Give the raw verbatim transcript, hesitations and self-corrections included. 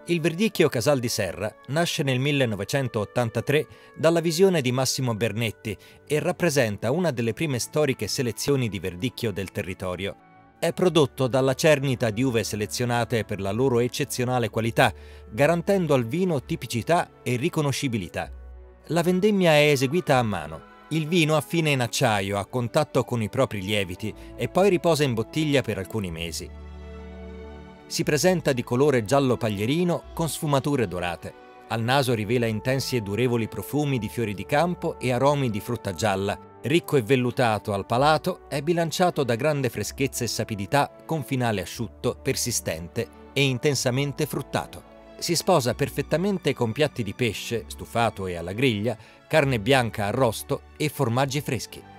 Il Verdicchio Casal di Serra nasce nel millenovecentottantatré dalla visione di Massimo Bernetti e rappresenta una delle prime storiche selezioni di verdicchio del territorio. È prodotto dalla cernita di uve selezionate per la loro eccezionale qualità, garantendo al vino tipicità e riconoscibilità. La vendemmia è eseguita a mano. Il vino affina in acciaio a contatto con i propri lieviti e poi riposa in bottiglia per alcuni mesi. Si presenta di colore giallo paglierino con sfumature dorate. Al naso rivela intensi e durevoli profumi di fiori di campo e aromi di frutta gialla. Ricco e vellutato al palato, è bilanciato da grande freschezza e sapidità con finale asciutto, persistente e intensamente fruttato. Si sposa perfettamente con piatti di pesce, stufato e alla griglia, carne bianca arrosto e formaggi freschi.